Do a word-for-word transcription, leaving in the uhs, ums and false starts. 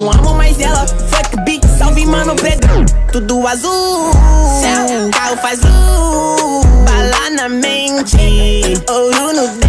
Não amo mais ela, fuck beat, salve mano pregão. Tudo azul, céu, carro faz luz, bala na mente, ouro no